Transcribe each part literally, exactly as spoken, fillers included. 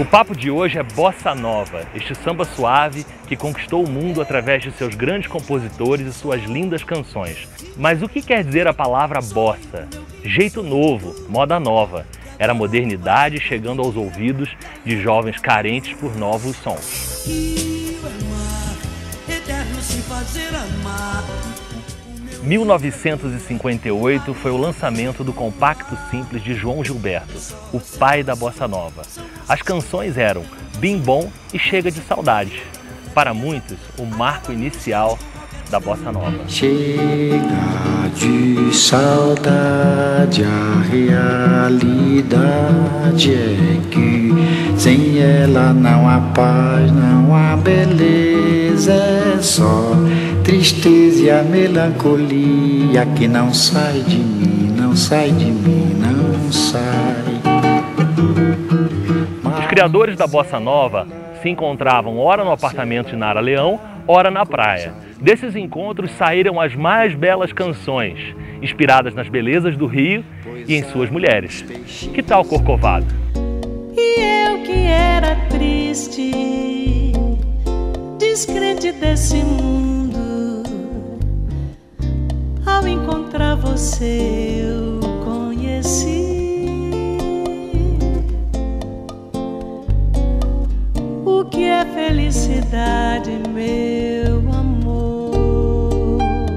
O papo de hoje é Bossa Nova, este samba suave que conquistou o mundo através de seus grandes compositores e suas lindas canções. Mas o que quer dizer a palavra bossa? Jeito novo, moda nova. Era a modernidade chegando aos ouvidos de jovens carentes por novos sons. mil novecentos e cinquenta e oito foi o lançamento do compacto simples de João Gilberto, o pai da Bossa Nova. As canções eram Bim Bom e Chega de Saudade. Para muitos, o marco inicial da Bossa Nova. Chega de saudade, a realidade é que sem ela não há paz, não há beleza, é só tristeza e a melancolia que não sai de mim, não sai de mim, não sai. Os criadores da Bossa Nova se encontravam ora no apartamento de Nara Leão, ora na praia. Desses encontros saíram as mais belas canções, inspiradas nas belezas do Rio e em suas mulheres. Que tal Corcovado? E eu que era triste, descrente desse mundo, ao encontrar você eu conheci o que é felicidade, meu amor.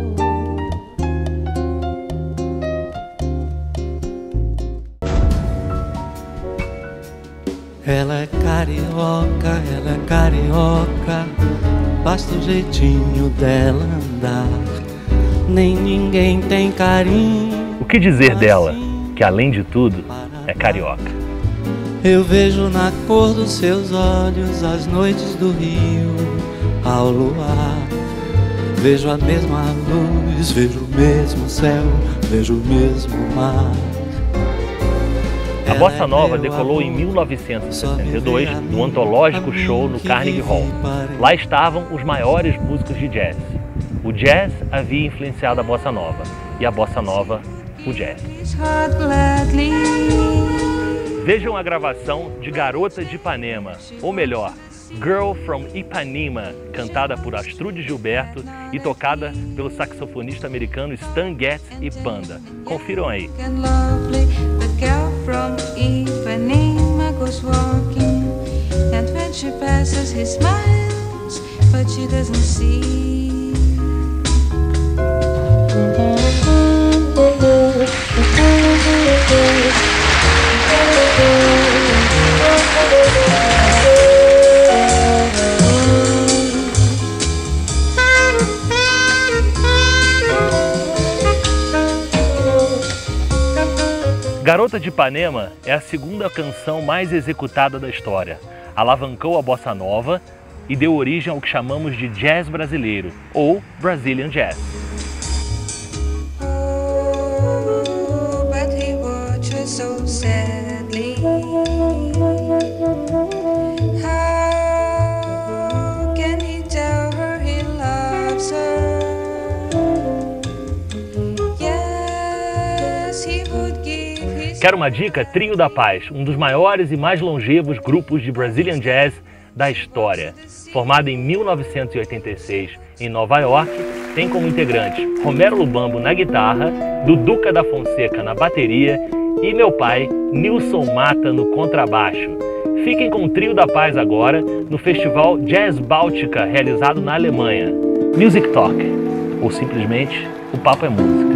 Ela é carioca, ela é carioca, basta o jeitinho dela andar. Nem ninguém tem carinho. O que dizer dela, que além de tudo é carioca? Eu vejo na cor dos seus olhos as noites do Rio ao luar. Vejo a mesma luz, vejo o mesmo céu, vejo o mesmo mar. A Bossa Nova decolou em mil novecentos e sessenta e dois no antológico show no Carnegie Hall. Lá estavam os maiores músicos de jazz. O jazz havia influenciado a Bossa Nova e a Bossa Nova o jazz. Vejam a gravação de Garota de Ipanema, ou melhor, Girl from Ipanema, cantada por Astrud Gilberto e tocada pelo saxofonista americano Stan Getz e banda. Confiram aí. Garota de Ipanema é a segunda canção mais executada da história. Alavancou a Bossa Nova e deu origem ao que chamamos de jazz brasileiro, ou Brazilian Jazz. Oh, but he watches so sadly. How can he tell her he loves her? Yes, he would give his... Quer uma dica? Trio da Paz, um dos maiores e mais longevos grupos de Brazilian Jazz da história. Formado em mil novecentos e oitenta e seis em Nova York, tem como integrantes Romero Lubambo na guitarra, Duduca da Fonseca na bateria e meu pai, Nilson Mata, no contrabaixo. Fiquem com o Trio da Paz agora no festival Jazz Báltica, realizado na Alemanha. Music Talk, ou simplesmente O Papo é Música.